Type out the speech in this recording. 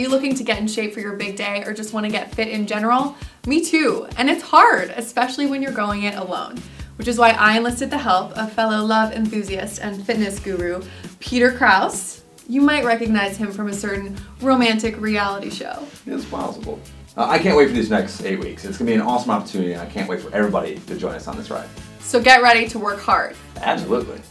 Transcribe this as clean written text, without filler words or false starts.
you looking to get in shape for your big day or just want to get fit in general? Me too, and it's hard, especially when you're going it alone. Which is why I enlisted the help of fellow love enthusiast and fitness guru, Peter Kraus. You might recognize him from a certain romantic reality show. It's possible. I can't wait for these next 8 weeks. It's going to be an awesome opportunity, and I can't wait for everybody to join us on this ride. So get ready to work hard. Absolutely.